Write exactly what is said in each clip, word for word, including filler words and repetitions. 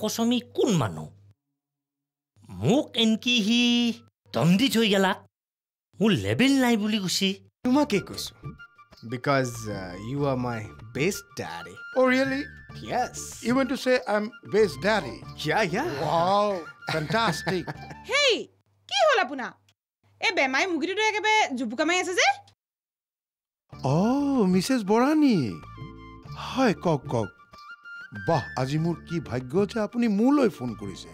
কচমি কোন মানুহ মোক এনকি হি দম দি থৈ গেলাক মোৰ লেভেল নাই বুলি কৈছি তোমাকে কৈছো because uh, you are my best daddy. Oh really? Yes. You want to say I'm best daddy? Yeah, yeah. Wow, fantastic. Hey, কি হল আপনা এ বেমাই মুগিটো একেবে জুপুকামাই আছে যে Oh, Missus Borani. Hi, কক কক বাহ আজি মোৰ কি ভাগ্য যে আপুনি মোলৈ ফোন কৰিছে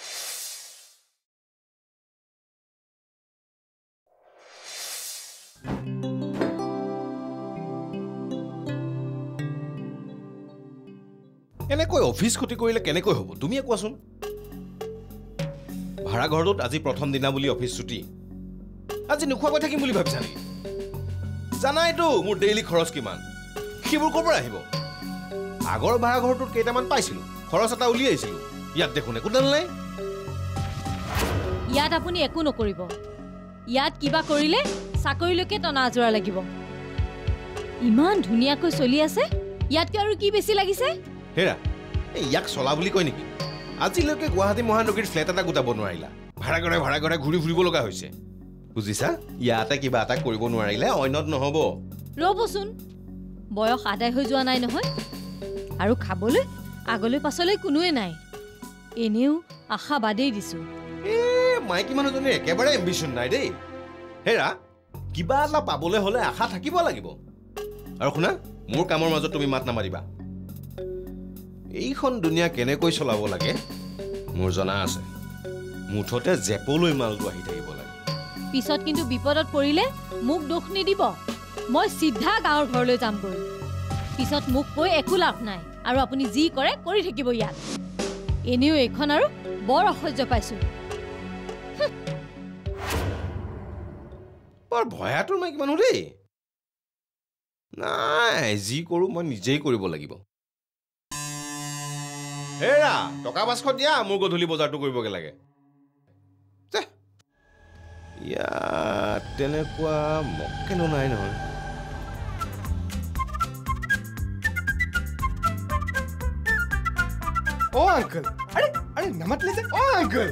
এনেকৈ অফিস ক্ষতি কৰিলে কেনেকৈ হ'ব তুমিয়ে কোৱাচোন ভাড়া ঘৰটোত আজি প্ৰথম দিনা বুলি অফিস ছুটি আজি নুখুৱাকৈ থাকিম বুলি ভাবিছা নেকি জানাইতো মোৰ ডেইলি খৰচ কিমান কিবোৰ ক'ৰ পৰা আহিব আগৰ ভাড়া ঘৰটোত কেইটামান পাইছিলো খৰচ এটা উলিয়াইছিলো ইয়াত দেখোন একো নাই ইয়াত আপুনি একো নকৰিব ইয়াত কিবা কৰিলে চাকৰিলৈকে টনা আজৰা লাগিব ইমান ধুনীয়াকৈ চলি আছে ইয়াতকৈ আৰু কি বেছি লাগিছে হেৰা এই ইয়াক চলা বুলি কয় নেকি আজিলৈকে গুৱাহাটী মহানগৰীৰ ফ্লেট এটা গোটাব নোৱাৰিলা ভাড়া ঘৰে ভাড়া ঘৰে ঘূৰি ফুৰিব লগা হৈছে বুজিছা ইয়াতে কিবা এটা কৰিব নোৱাৰিলে অন্যত নহ'ব ৰ'বচোন বয়স আদায় হৈ যোৱা নাই নহয় আৰু খাবলৈ আগলৈ পাছলৈ কোনোৱে নাই এনেও আশা বাদেই দিছো এ মাইকী মানুহজনীৰ একেবাৰে এম্বিশ্যন নাই দেই হেৰা কিবা এটা পাবলৈ হ'লে আশা থাকিব লাগিব আৰু শুনা মোৰ কামৰ মাজত তুমি মাত নামাৰিবা এইখন দুনিয়া কেনেকৈ চলাব লাগে মোৰ জনা আছে মুঠতে জেপলৈ মালটো আহি থাকিব লাগে পিছত কিন্তু বিপদত পৰিলে মোক দুখ নিদিব মই সিধা গাঁৱৰ ঘৰলৈ যামগৈ পিছত মোক কৈ একো লাভ নাই আৰু আপুনি যি কৰে কৰি থাকিব ইয়াত এনেও এখন আৰু বৰ অসহ্য পাইছো বৰ ভয়াতুৰ মাইকী মানুহ দেই নাই যি কৰোঁ মই নিজেই কৰিব লাগিব হেৰা টকা পাঁচশ দিয়া মোৰ গধূলি বজাৰটো কৰিবগৈ লাগে ইয়াত তেনেকুৱা মক্কেনো নাই নহয় ओ अंकल अरे अरे नमत ले ओ अंकल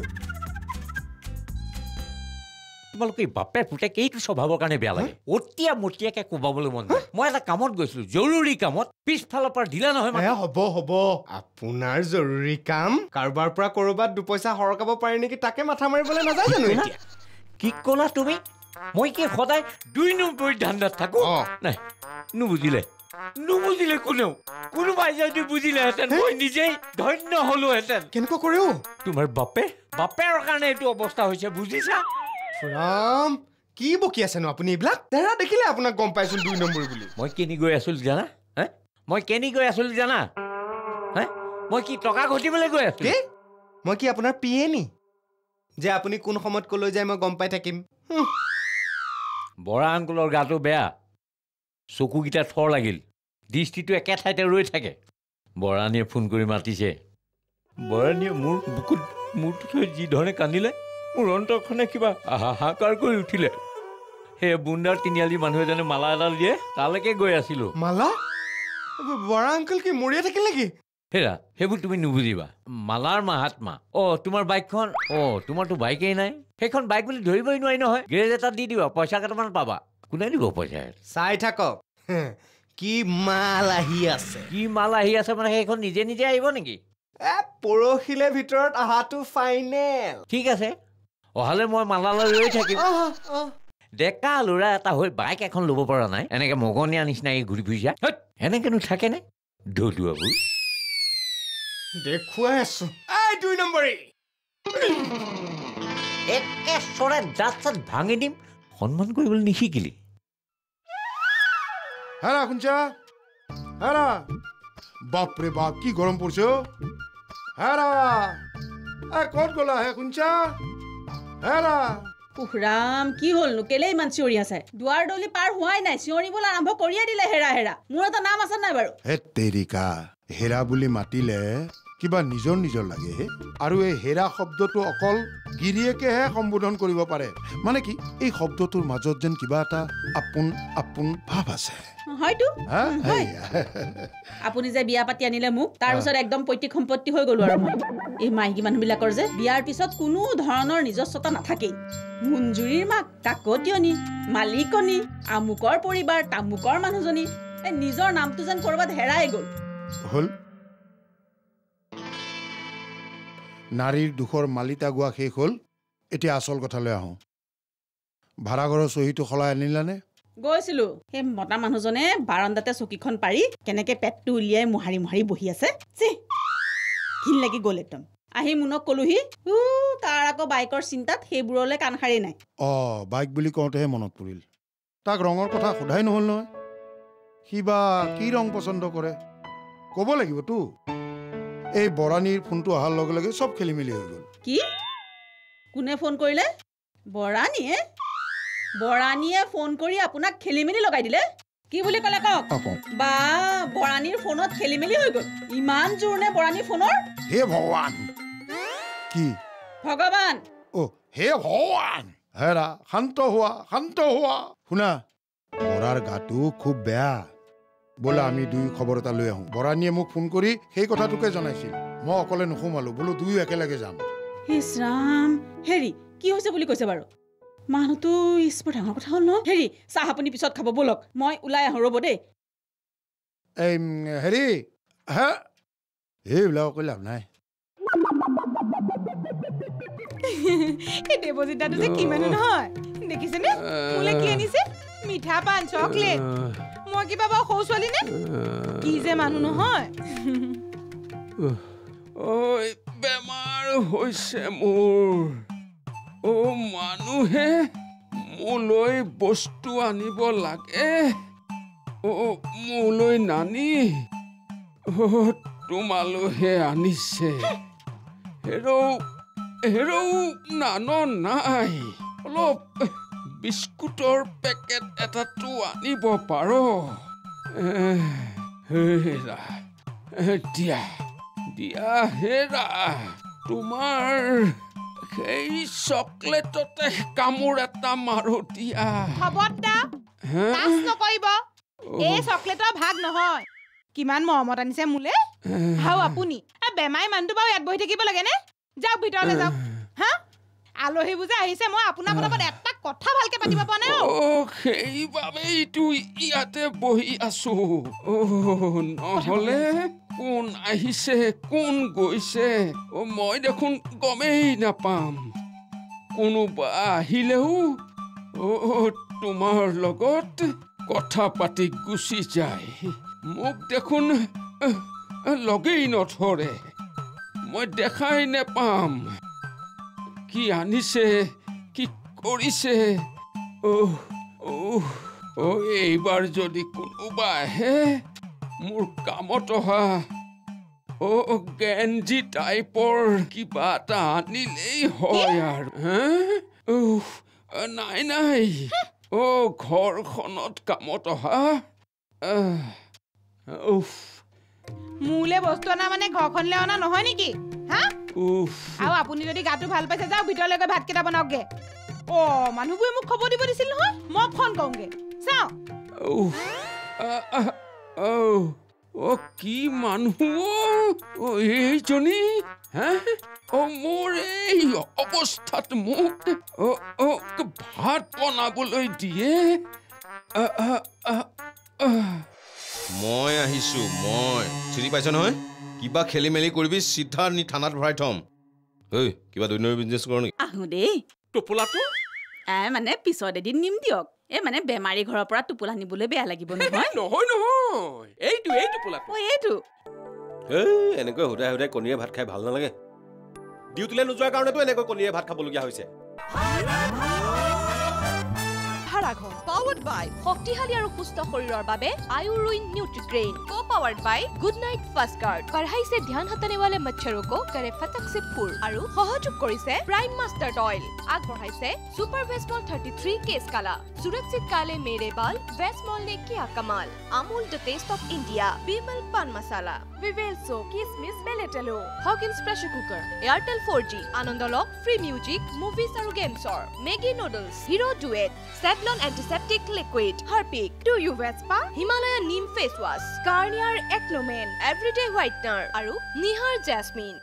তোমালোকে বাপে পুতে কেইটো স্বভাৱৰ কাৰণে বেয়া লাগে অতিয়া মতিয়াকে কোবাবলৈ মন যায় মই এটা কামত গৈছিলো জৰুৰী কামত পিছফালৰ পৰা দিলা নহয় এ হ'ব হ'ব আপোনাৰ জৰুৰী কাম কাৰবাৰ পৰা কৰবাত দুপইচা হৰকাব পাৰে নেকি তাকে মাথা মাৰিবলৈ নাযায় জানো এতিয়া কি ক'লা তুমি মই কি সদায় দুই নম্বৰ ধান্দাত থাকো নাই নুবুজিলে নুবুজিলে কোনেও কোনোবাই যদি বুজিলেহেঁতেন মই নিজেই ধন্য হলোহেঁতেন কেনেকুৱা কৰেও তোমাৰ বাপে বাপেৰ কাৰণে এইটো অৱস্থা হৈছে বুজিছা ৰাম কি বকি আছে ন আপুনি এইবিলাক তেৰা দেখিলে আপোনাক গম পাইছো দুই নম্বৰ বুলি মই কেনি গৈ আছিলো জানা হে মই কেনি গৈ আছিলো জানা হে মই কি টকা ঘটিবলৈ গৈ আছো কি মই কি আপোনাৰ পিয়ে নি যে আপুনি কোন সময়ত কলৈ যায় মই গম পাই থাকিম বৰা আংকুলৰ গাটো বেয়া চকুকেইটা থৰ লাগিল দৃষ্টিটো একে ঠাইতে ৰৈ থাকে বৰাণীয়ে ফোন কৰি মাতিছে বৰাণীয়ে মোৰ বুকুত মূৰটো থৈ যি ধৰণে কান্দিলে মোৰ অন্তৰখনে কিবা হাহাকাৰ কৰি উঠিলে সেই বুন্দাৰ তিনিআলি মানুহ এজনে মালা এডাল দিয়ে তালৈকে গৈ আছিলো মালা বৰা আংকল কি মৰিয়ে থাকিল নেকি হেৰা সেইবোৰ তুমি নুবুজিবা মালাৰ মাহাত্মা অ তোমাৰ বাইকখন অ তোমাৰতো বাইকেই নাই সেইখন বাইক বুলি ধৰিবই নোৱাৰি নহয় গেৰেজ এটা দি দিবা পইচা কেইটামান পাবা কোনে দিব পইচা চাই থাকক কি মাল আহি আছে কি মাল আহি আছে মানে সেইখন নিজে নিজে আহিব নেকি এ পৰহিলে ভিতৰত আহাটো ফাইনেল ঠিক আছে অহালে মই মালালৈ ৰৈ থাকিম ডেকা ল'ৰা এটা হৈ বাইক এখন ল'ব পৰা নাই এনেকে মগনীয়া নিচিনাকে ঘূৰি ফুৰিছা এনেকেনো থাকেনে ধুলুৱাবোৰ দেখুৱাই আছো এই দুই নম্বৰী একে চৰে দাঁত চাত ভাঙি দিম সন্মান কৰিবলৈ নিশিকিলি হেৰা শুনছা হেৰা বাপৰে বাপ কি গৰম পৰিছে হেৰা এ ক'ত গ'লা হে শুনছা হেৰা উহৰাম কি হ'লনো কেলে ইমান চিঞৰি আছে দুৱাৰ দলি পাৰ হোৱাই নাই চিঞৰিবলৈ আৰম্ভ কৰিয়ে দিলে হেৰা হেৰা মোৰ এটা নাম আছে নাই বাৰু হে তেৰিকা হেৰা বুলি মাতিলে কিবা নিজৰ নিজৰ লাগে হে আৰু এই হেৰা শব্দটো অকল গিৰিয়েকেহে সম্বোধন কৰিব পাৰে মানে কি এই শব্দটোৰ মাজত যেন কিবা এটা আপোন আপোন ভাৱ আছে হয়তো হা হয় আপুনি যে বিয়া পাতি আনিলে মোক তাৰ পিছত একদম পৈতৃক সম্পত্তি হৈ গলো আৰু মই এই মাইকী মানুহবিলাকৰ যে বিয়াৰ পিছত কোনো ধৰণৰ নিজস্বতা নাথাকেই মুঞ্জুৰীৰ মাক কাকতিয়নি মালিকনি আমুকৰ পৰিবাৰ তামুকৰ মানুহজনী এই নিজৰ নামটো যেন কৰবাত হেৰাই গ'ল হল নাৰীৰ দুখৰ মালিতা গোৱা শেষ হ'ল এতিয়া আচল কথালৈ আহোঁ ভাড়াঘৰৰ চহীটো সলাই আনিলানে গৈছিলো সেই মতা মানুহজনে বাৰান্দাতে চকীখন পাৰি কেনেকে পেটটো উলিয়াই মোহাৰি মোহাৰি বহি আছে চি ঘিন লাগি গ'ল একদম আহি মুনক কলোহি উ তাৰ আকৌ বাইকৰ চিন্তাত সেইবোৰলৈ কাণ সাৰি নাই অ বাইক বুলি কওঁতেহে মনত পৰিল তাক ৰঙৰ কথা সোধাই নহ'ল নহয় সি বা কি ৰং পচন্দ কৰে ক'ব লাগিবতো এই বৰাণীৰ ফোনটো অহাৰ লগে লগে চব খেলি মেলি হৈ গ'ল কি কোনে ফোন কৰিলে বৰাণীয়ে বৰাণীয়ে ফোন কৰি আপোনাক খেলি মেলি লগাই দিলে কি বুলি ক'লে কওক বা বৰাণীৰ ফোনত খেলি মেলি হৈ গ'ল ইমান জোৰ নে বৰাণীৰ ফোনৰ হে ভগৱান কি ভগৱান অ হে ভগৱান হেৰা শান্ত হোৱা শান্ত হোৱা শুনা বৰাৰ গাটো খুব বেয়া বোলা আমি দুই খবৰ এটা লৈ আহোঁ বৰাণীয়ে মোক ফোন কৰি সেই কথাটোকে জনাইছিল মই অকলে নোসোমালো বোলো দুয়ো একেলগে যাম ইছ ৰাম হেৰি কি হৈছে বুলি কৈছে বাৰু মানুহটো ইছবৰ ডাঙৰ কথা হ'ল ন হেৰি চাহ আপুনি পিছত খাব ব'লক মই ওলাই আহোঁ ৰ'ব দেই এই হেৰি হে এইবিলাক কৈ লাভ নাই এই দেৱজিতাটো যে কি মানুহ নহয় দেখিছেনে মোলে কি আনিছে মিঠা পান চকলেট মই কিবা বাৰু সৰু ছোৱালী নে কি যে মানুহ নহয় ঐ বেমাৰ হৈছে মোৰ অ মানুহে মোলৈ বস্তু আনিব লাগে অ মোলৈ নানি তোমালৈহে আনিছে হেৰৌ হেৰৌ নান নাই অলপ বিস্কুটৰ পেকেট এটাতো আনিব পাৰ হেৰা দিয়া দিয়া হেৰা তোমাৰ সেই চকলেটতে কামোৰ এটা মাৰো দিয়া খবৰটা লাজ নকৰিব এই চকলেটৰ ভাগ নহয় কিমান মৰমত আনিছে মোলে হাও আপুনি বেমাৰী মানুহটো বাৰু ইয়াত বহি থাকিব লাগে নে যাওক ভিতৰলৈ যাওক হা আলহী বুজা আহিছে মই আপোনাৰ পদত এটা কথা ভালকে পাতিব পৰা নাই অ সেইবাবেইতো ইয়াতে বহি আছো অ নহলে কোন আহিছে কোন গৈছে অ মই দেখোন গমেই নাপাম কোনোবা আহিলেও অ তোমাৰ লগত কথা পাতি গুচি যায় মোক দেখোন লগেই নধৰে মই দেখাই নেপাম কি আনিছে কি কৰিছে অহ অহ অ এইবাৰ যদি কোনোবা আহে মোৰ কামত অহা অ গেঞ্জি টাইপৰ কিবা এটা আনিলেই হয় আৰু নাই নাই অ ঘৰখনত কামত অহা মোলে বস্তু অনা মানে ঘৰখনলৈ অনা নহয় নেকি হা আৰু আপুনি যদি গাটো ভাল পাইছে যাওক ভিতৰলৈ গৈ ভাতকেইটা বনাওকগে অ মানুহবোৰে মোক খবৰ দিব দিছিল নহয় মই ফোন কৰোঁগে চাওঁ অ কি মানুহ অ এইজনী হে অ মোৰ এই অৱস্থাত মোক অ অ ভাত বনাবলৈ দিয়ে মই আহিছো মই চিনি পাইছ নহয় কিবা খেলি মেলি কৰিবি চিধা নি থানাত ভৰাই থম ঐ কিবা দৈনিক বিজনেছ কৰ নেকি আহো দেই টোপোলাটো এ মানে পিছত এদিন নিম দিয়ক এ মানে বেমাৰী ঘৰৰ পৰা টোপোলা নিবলৈ বেয়া লাগিব নহয় নহয় নহয় এইটো এই টোপোলাটো অ এইটো এই এনেকৈ সুধাই সুধাই কণীৰে ভাত খাই ভাল নালাগে ডিউটিলৈ নোযোৱাৰ কাৰণেতো এনেকৈ কণীৰে ভাত খাবলগীয়া হৈছে ভাড়াঘৰ পাৱাৰ্ড বাই শক্তিশালী আৰু সুস্থ শৰীৰৰ বাবে আয়ুৰুইন Nutrigrain co powered by Good Knight fast guard কঢ়াই से ध्यान हटाने वाले मच्छरों को करे फटक से फूल আৰু সহযোগ কৰিছে প্ৰাইম মাষ্টাৰ্ড অইল আগবঢ়াইছে সুপাৰ ভেসমল thirty-three केस काला सुरक्षित काले मेरे बाल वेस्मॉल ने किया कमाल Amul the taste of India Vimal pan masala Vivel सो किसमिस बेलेटेलो Hawkins pressure cooker Airtel four G आनंद लक फ्री म्यूजिक मूवीज और गेम्स और Maggi noodles Hero Duet Savlon antiseptic liquid Harpic do you Vespa Himalaya neem face wash Garnier एक्लोमेन एवरीडे व्हाइटनर और Nihar jasmine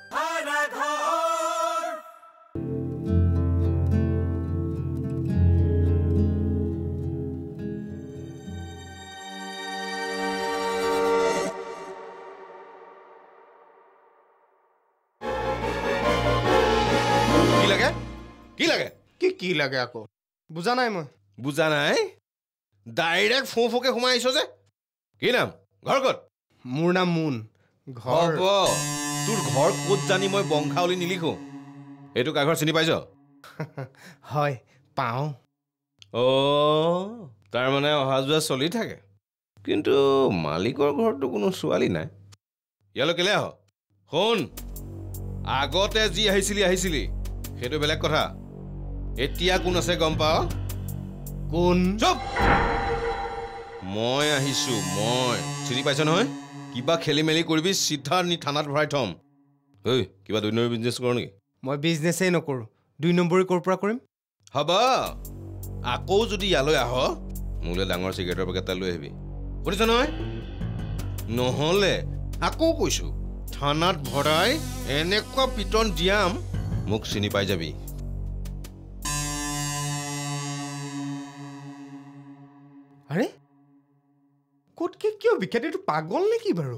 কি লাগে কি কি লাগে আকৌ বুজা নাই মই বুজা নাই ডাইৰেক্ট ফো ফোকে সোমাই আহিছ যে কি নাম ঘৰ ক'ত মোৰ নাম মুন ঘৰ তোৰ ঘৰ ক'ত জানি মই বংশাৱলী নিলিখো এইটো কাঘৰ চিনি পাইছ হয় পাওঁ অ' তাৰমানে অহা যোৱা চলি থাকে কিন্তু মালিকৰ ঘৰতো কোনো ছোৱালী নাই ইয়ালৈ কেলে আহ শুন আগতে যি আহিছিলি আহিছিলি সেইটো বেলেগ কথা এতিয়া কোন আছে গম পাও কোন চুপ মই আহিছো মই চিনি পাইছ নহয় কিবা খেলি মেলি কৰিবি সিদ্ধা নি থানাত ভৰাই থম ঐ কিবা দুই নম্বৰ বিজনেছ কৰ নেকি মই বিজনেছেই নকৰোঁ দুই নম্বৰী ক'ৰ পৰা কৰিম হ'ব আকৌ যদি ইয়ালৈ আহ মোলৈ ডাঙৰ চিগাৰেটৰ পেকেট এটা লৈ আহিবি শুনিছ নহয় নহ'লে আকৌ কৈছো থানাত ভৰাই এনেকুৱা পিটন দিয়াম মোক চিনি পাই যাবি আৰে ক'তকে কিয় বিখ্যাত এইটো পাগল নেকি বাৰু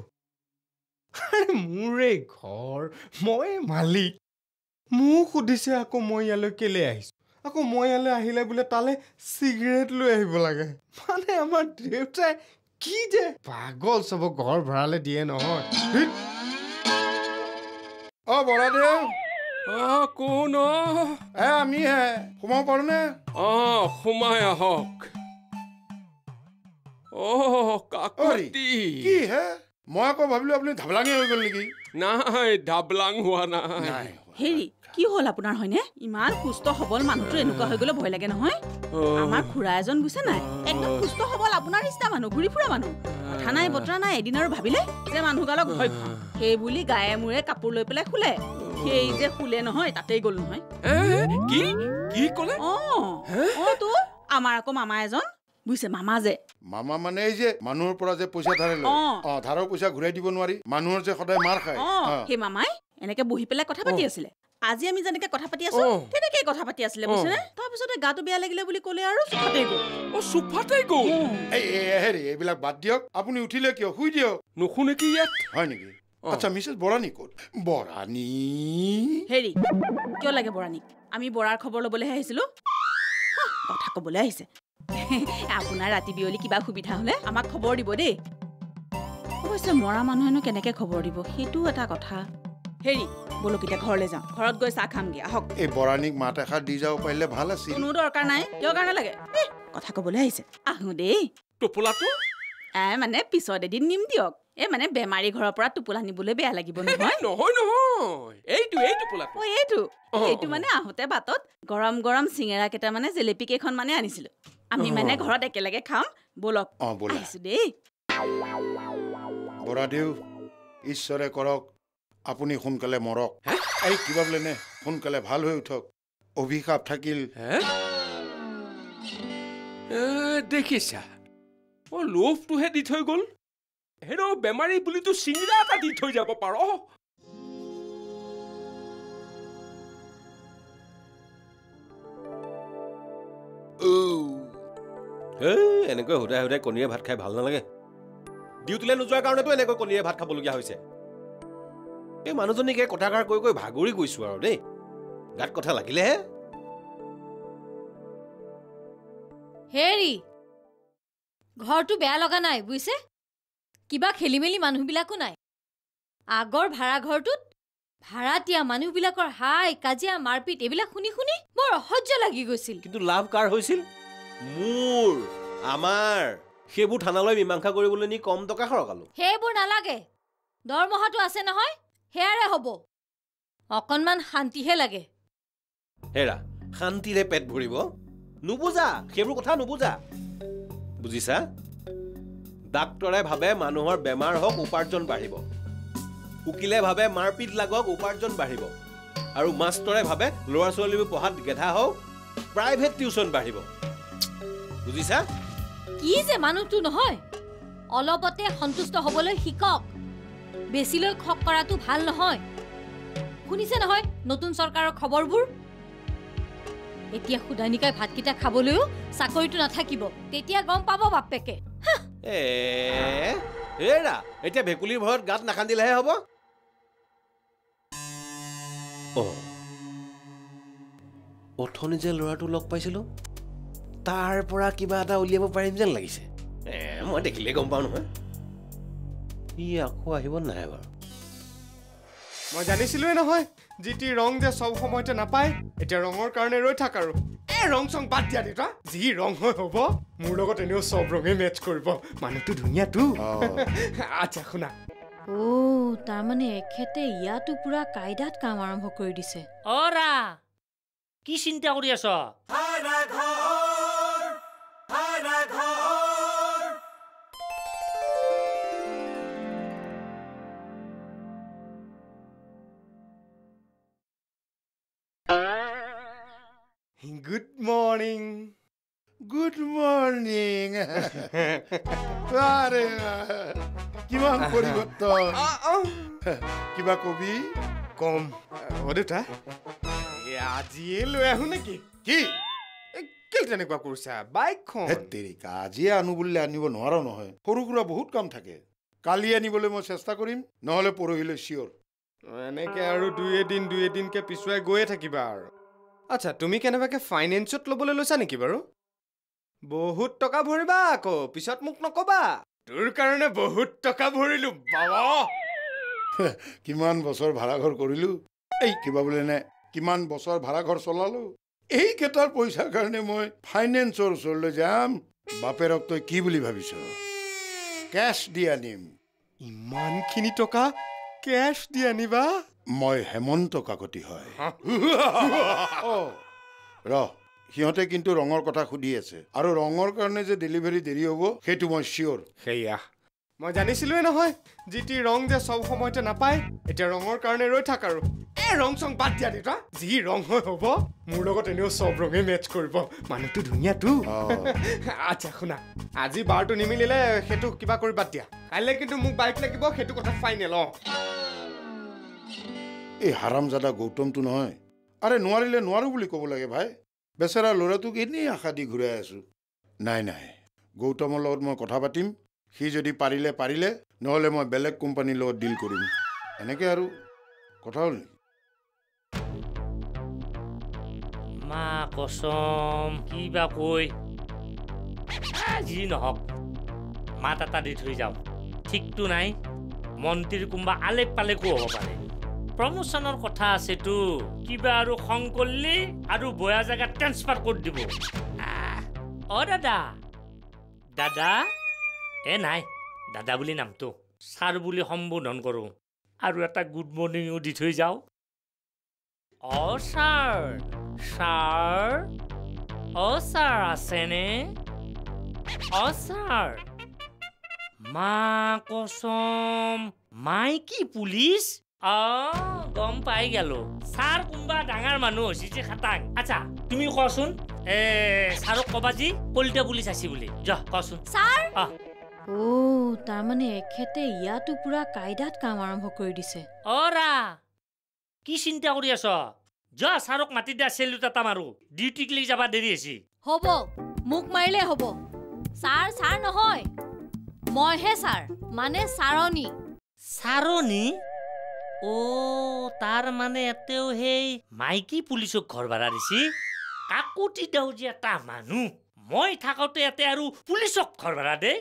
মোৰে ঘৰ মই মালিক মোক সুধিছে আকৌ মই ইয়ালৈ কেলে আহিছোঁ আকৌ মই ইয়ালৈ আহিলে বোলে তালৈ চিগাৰেট লৈ আহিব লাগে মানে আমাৰ দেউতাই কি যে পাগল চব ঘৰ ভৰালে দিয়ে নহয় অ বৰাদেউ আহ কোন এ আমি হে সোমাব পাৰো নে আহ সোমাই আহক অ' কাকতি কি হে মই আকৌ ভাবিলো আপুনি ধাবলাঙে হৈ গ'ল নেকি নাই ধাবলাং হোৱা নাই হেৰি কি হ'ল আপোনাৰ হয়নে ইমান সুস্থ সবল মানুহটো এনেকুৱা হৈ গ'লে ভয় লাগে নহয় আমাৰ খুৰা এজন বুইছে নাই একদম সুস্থ সবল আপোনাৰ নিচিনা মানুহ ঘূৰি ফুৰা মানুহ কথা নাই বতৰা নাই এদিন আৰু ভাবিলে যে মানুহগালক ভয় খাওঁ সেই বুলি গায়ে মূৰে কাপোৰ লৈ পেলাই শুলে সেই যে শুলে নহয় তাতেই গ'ল নহয় কি কি ক'লে অ' অ' তো আমাৰ আকৌ মামা এজন বুইছে মামা যে মামা মানে এই যে মানুহৰ পৰা যে পইচা ধাৰে লয় অ ধাৰৰ পইচা ঘূৰাই দিব নোৱাৰি মানুহৰ যে সদায় মাৰ খায় অ' সেই মামাই এনেকে বহি পেলাই কথা পাতি আছিলে আজি আমি যেনেকে কথা পাতি আছো তেনেকেই কথা পাতি আছিলে বুজিছেনে তাৰপিছতে গাটো বেয়া লাগিলে বুলি ক'লে আৰু চুফাতেই গ'ল অ চুফাতেই গ'ল এই হেৰি এইবিলাক বাদ দিয়ক আপুনি উঠিলে কিয় শুই দিয়ক নুশুনে কি ইয়াত হয় নেকি আচ্ছা মিছেছ বৰাণী ক'ত বৰাণী হেৰি কিয় লাগে বৰাণীক আমি বৰাৰ খবৰ ল'বলৈহে আহিছিলো কথা ক'বলৈ আহিছে আপোনাৰ ৰাতি বিয়লি কিবা সুবিধা হ'লে আমাক খবৰ দিব দেই অৱশ্যে মৰা মানুহেনো কেনেকে খবৰ দিব সেইটো এটা কথা হেৰি বলক এতিয়া ঘৰলৈ যাওঁ ঘৰত গৈ চাহ খামগে আহক এই বৰাণীক মাত এষাৰ দি যাব পাৰিলে ভাল আছিল কোনো দৰকাৰ নাই কিয় কাৰণে লাগে কথা ক'বলৈ আহিছে আহো দেই টোপোলাটো এ মানে পিছত এদিন নিম দিয়ক এই মানে বেমাৰী ঘৰৰ পৰা টোপোলা নিবলৈ বেয়া লাগিব নহয় নহয় নহয় এইটো এই টোপোলাটো অ এইটো এইটো মানে আহোঁতে বাটত গৰম গৰম চিঙেৰা কেইটা মানে জেলেপি কেইখন মানে আনিছিলো আমি মানে ঘৰত একেলগে খাম বলক আহিছো দেই বৰাদেউ ঈশ্বৰে কৰক আপুনি সোনকালে মৰক এই কিবা বোলে নে সোনকালে ভাল হৈ উঠক অভিশাপ থাকিল দেখিছা অ লোভটোহে দি থৈ গ'ল হেনো বেমাৰী বুলিতো চিঙিৰা এটা দি থৈ যাব পাৰ এনেকৈ সুধাই সুধাই কণীৰে ভাত খাই ভাল নালাগে ডিউটিলৈ নোযোৱাৰ কাৰণেতো এনেকৈ কণীৰে ভাত খাবলগীয়া হৈছে এই মানুহজনীকে কথাষাৰ কৈ কৈ ভাগৰি গৈছো আৰু দেই গাত কথা লাগিলেহে হেৰি ঘৰটো বেয়া লগা নাই বুজিছে কিবা খেলি মেলি মানুহবিলাকো নাই আগৰ ভাড়া ঘৰটোত ভাড়াতীয়া মানুহবিলাকৰ হাই কাজিয়া মাৰপিট এইবিলাক শুনি শুনি বৰ অসহ্য লাগি গৈছিল কিন্তু লাভ কাৰ হৈছিল মোৰ আমাৰ সেইবোৰ থানালৈ মীমাংসা কৰিবলৈ নি কম টকা খৰকালো সেইবোৰ নালাগে দৰমহাটো আছে নহয় হেয়াৰে হ'ব অকণমান শান্তিহে লাগে হেৰা শান্তিৰে পেট ভৰিব নুবুজা সেইবোৰ কথা নুবুজা বুজিছা ডাক্তৰে ভাবে মানুহৰ বেমাৰ হওক উপাৰ্জন বাঢ়িব উকিলে ভাবে মাৰপিট লাগক উপাৰ্জন বাঢ়িব আৰু মাষ্টৰে ভাবে ল'ৰা ছোৱালীবোৰ পঢ়াত গেধা হওক প্ৰাইভেট টিউচন বাঢ়িব বুজিছা কি যে মানুহটো নহয় অলপতে সন্তুষ্ট হ'বলৈ শিকক বেছিলৈ খক কৰাটো ভাল নহয় শুনিছে নহয় নতুন চৰকাৰৰ খবৰবোৰ এতিয়া খুদানিকাই ভাতকেইটা খাবলৈও চাকৰিটো নাথাকিব তেতিয়া গম পাব বাপেকে এ এৰা এতিয়া ভেকুলীৰ ভয়ত গাত নাখান্দিলেহে হ'ব অথনি যে ল'ৰাটো লগ পাইছিলো তাৰ পৰা কিবা এটা উলিয়াব পাৰিম যেন লাগিছে এ মই দেখিলে গম পাওঁ নহয় ই আকৌ আহিব নাই বাৰু মই জানিছিলোৱে নহয় যিটি ৰং যে চব সময়তে নাপায় এতিয়া ৰঙৰ কাৰণে ৰৈ থাক আৰু এই ৰং চং বাদ দিয়া দেউতা যি ৰং হৈ হ'ব মোৰ লগত এনেও চব ৰঙে মেচ কৰিব মানুহটো ধুনীয়াটো আচ্ছা শুনা অ তাৰমানে এখেতে ইয়াতো পুৰা কায়দাত কাম আৰম্ভ কৰি দিছে অৰা কি চিন্তা কৰি আছ গুড মৰ্নিং গুড মৰ্নিং আৰে কিমান পৰিৱৰ্তন কিবা কবি কম অ দেউতা আজিয়ে লৈ আহো নেকি কি কেলে তেনেকুৱা কৰিছা বাইকখন তেৰিকা আজিয়ে আনো বুলিলে আনিব নোৱাৰো নহয় সৰু সুৰা বহুত কাম থাকে কালি আনিবলৈ মই চেষ্টা কৰিম নহ'লে পৰহিলৈ চিয়ৰ এনেকে আৰু দুই এদিন দুই এদিনকে পিছুৱাই গৈয়ে থাকিবা আৰু আচ্ছা তুমি কেনেবাকে ফাইনেন্সত ল'বলৈ লৈছা নেকি বাৰু বহুত টকা ভৰিবা আকৌ পিছত মোক নকবা তোৰ কাৰণে বহুত টকা ভৰিলো বাবা কিমান বছৰ ভাড়া ঘৰ কৰিলো এই কিবা বোলে নে কিমান বছৰ ভাড়া ঘৰ চলালো এই কেইটাৰ পইচাৰ কাৰণে মই ফাইনেন্সৰ ওচৰলৈ যাম বাপেৰক তই কি বুলি ভাবিছ কেছ দি আনিম ইমানখিনি টকা কেছ দি আনিবা মই হেমন্ত কাকতি হয় ৰ সিহঁতে কিন্তু ৰঙৰ কথা সুধি আছে আৰু ৰঙৰ কাৰণে যে ডেলিভাৰী দেৰি হ'ব সেইটো মই চিয়ৰ সেয়া মই জানিছিলোৱে নহয় যিটি ৰং যে চব সময়তে নাপায় এতিয়া ৰঙৰ কাৰণে ৰৈ থাক আৰু এই ৰং চং বাদ দিয়া দেউতা যি ৰং হৈ হ'ব মোৰ লগত এনেও চব ৰঙে মেচ কৰিব মানুহটো ধুনীয়াটো আচ্ছা শুনা আজি বাৰটো নিমিলিলে সেইটো কিবা কৰি বাদ দিয়া কাইলৈ কিন্তু মোক বাইক লাগিব সেইটো কথা ফাইনেল অ এই হাৰামজাদা গৌতমটো নহয় আৰে নোৱাৰিলে নোৱাৰো বুলি ক'ব লাগে ভাই বেচেৰা ল'ৰাটোক এনেই আশা দি ঘূৰাই আছো নাই নাই গৌতমৰ লগত মই কথা পাতিম সি যদি পাৰিলে পাৰিলে নহ'লে মই বেলেগ কোম্পানীৰ লগত ডিল কৰিম এনেকৈ আৰু কথা হ'ল নেকি মা কচম কিবা কৈ যি নহওক মাত এটা দি থৈ যাওঁ ঠিকটো নাই মন্ত্ৰীৰ কোনোবা আলেক পালেকো হ'ব পাৰে প্ৰমোচনৰ কথা আছেতো কিবা আৰু খং কৰিলে আৰু বয়া জেগাত ট্ৰেন্সফাৰ কৰি দিব অ দাদা দাদা এ নাই দাদা বুলি নামটো ছাৰ বুলি সম্বোধন কৰোঁ আৰু এটা গুড মৰ্ণিঙো দি থৈ যাওঁ অ ছাৰ ছাৰ অ ছাৰ আছেনে অ ছাৰ মা কচম মাইকী পুলিচ অ গম পাই গেলো ছাৰ কোনোবা ডাঙৰ মানুহ হৈছে যে খাটাং আচ্ছা তুমি কোৱাচোন এ ছাৰক কবা যি কলিতা পুলিচ আছে বুলি যা কোৱাচোন ছাৰ অ তাৰমানে এখেতে ইয়াতো পুৰা কায়দাত কাম আৰম্ভ কৰি দিছে অৰা কি চিন্তা কৰি আছ যা ছাৰক মাতি দিয়া চেলুট এটা মাৰো ডিউটিক লৈ যাবা দেৰি হৈছে হ'ব মোক মাৰিলে হ'ব ছাৰ ছাৰ নহয় মইহে ছাৰ মানে ছাৰণী ছাৰণী অ তাৰ মানে এতেও সেই মাইকী পুলিচক ঘৰ ভাড়া দিছি কাকুতি দেও যে এটা মানুহ মই থাকোতে ইয়াতে আৰু পুলিচক ঘৰ ভাড়া দে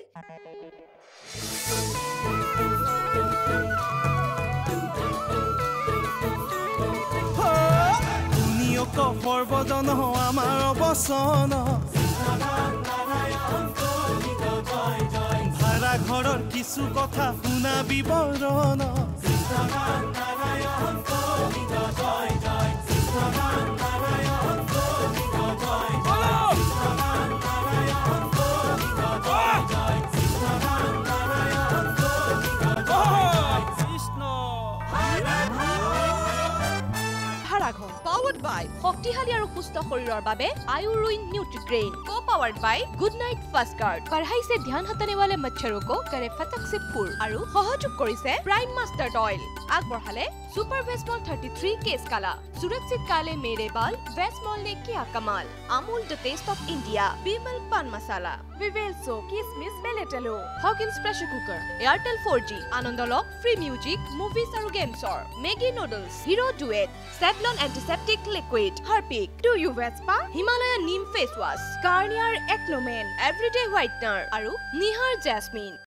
সৰ্বজন আমাৰ অৱচন কিছু কথা শুনা বিৱৰণ Powered by শক্তিশালী আৰু সুস্থ শৰীৰৰ বাবে আয়ুৰুইন Nutrigrain co powered by Good Knight fast guard কঢ়াই से ध्यान हटाने वाले मच्छरों को करे फटक से फूल আৰু সহযোগ কৰিছে প্ৰাইম মাষ্টাৰ্ড অইল আগবঢ়ালে सुपर वेस्मॉल तैंतीस केस काला सुरक्षित काले मेरे बाल वेस्मॉल ने किया कमाल Amul the taste of India Vimal pan masala Vivel सो किसमिस बेलेटेलो Hawkins pressure cooker Airtel four G आनंद लॉक फ्री म्यूजिक मूवीज और गेम्स और Maggi noodles Hero Duet Savlon antiseptic liquid Harpic do you Vespa Himalaya neem face wash Garnier एक्लोमेन एवरीडे व्हाइटनर और Nihar jasmine